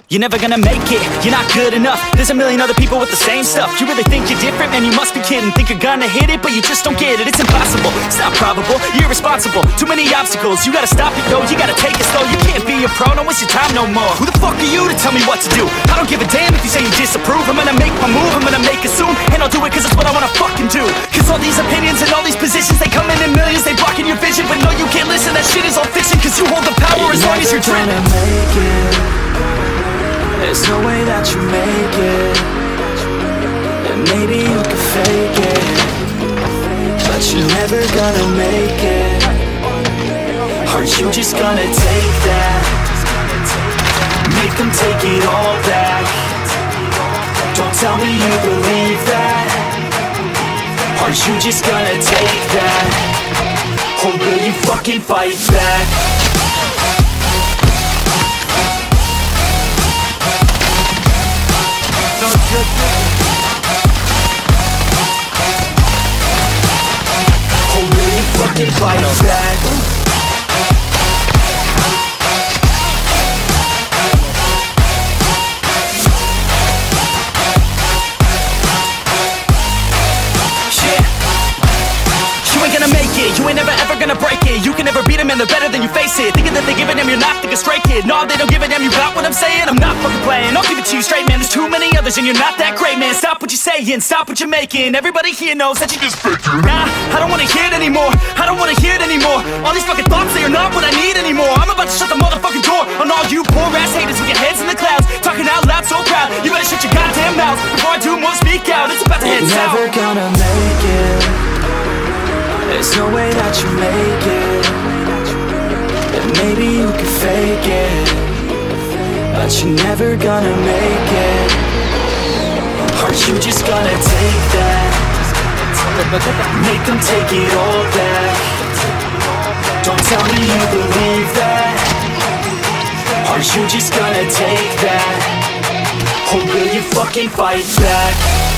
You're never gonna make it, you're not good enough. There's a million other people with the same stuff. You really think you're different? Man, you must be kidding. Think you're gonna hit it, but you just don't get it. It's impossible, it's not probable, you're irresponsible. Too many obstacles, you gotta stop it though. You gotta take it slow, you can't be a pro. Don't waste your time no more. Who the fuck are you to tell me what to do? I don't give a damn if you say you disapprove. I'm gonna make my move, I'm gonna make it soon. And I'll do it cause it's what I wanna fucking do. Cause all these opinions and all these positions, they come in millions, they blocking your vision. But no, you can't listen, that shit is all fiction. Cause you hold the power as long as you're dreaming. There's no way that you make it. And maybe you can fake it, but you're never gonna make it. Aren't you just gonna take that? Make them take it all back. Don't tell me you believe that. Aren't you just gonna take that? Or will you fucking fight back? Fucking fight back. You ain't gonna make it, you ain't never ever gonna break it. You can never beat them and they're better than you face it. Thinking that they give a damn, you're not thinking straight, kid. No, they don't give a damn, you got what I'm saying? I'm not fucking playing, I'll give it to you straight, man. There's too many others and you're not that great, man. Stop what you're saying, stop what you're making. Everybody here knows that you just faking. Nah, I don't wanna hear it anymore, I don't wanna hear it anymore. All these fucking thoughts, they are not what I need anymore. I'm about to shut the motherfucking door on all you poor ass haters with your heads in the clouds, talking out loud so proud. You better shut your goddamn mouth before I do more, speak out. It's about to head south. You're never gonna make it. There's no way that you make it. And maybe you can fake it, but you're never gonna make it. Aren't you just gonna take that? Make them take it all back. Don't tell me you believe that. Aren't you just gonna take that? Or will you fucking fight back?